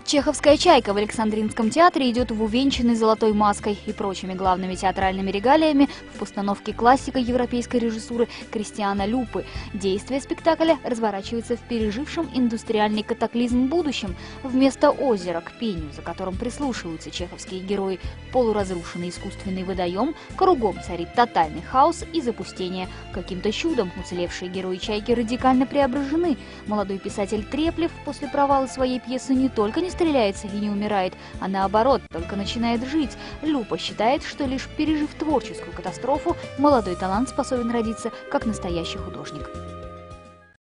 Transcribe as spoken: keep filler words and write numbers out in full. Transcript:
Чеховская «Чайка» в Александринском театре идет в увенчанной золотой маской и прочими главными театральными регалиями в постановке классика европейской режиссуры Кристиана Люпы. Действие спектакля разворачивается в пережившем индустриальный катаклизм будущем. Вместо озера к пению, за которым прислушиваются чеховские герои, полуразрушенный искусственный водоем, кругом царит тотальный хаос и запустение. Каким-то чудом уцелевшие герои «Чайки» радикально преображены. Молодой писатель Треплев после провала своей пьесы не только не стреляется и не умирает, а наоборот, только начинает жить. Люпа считает, что лишь пережив творческую катастрофу, молодой талант способен родиться как настоящий художник.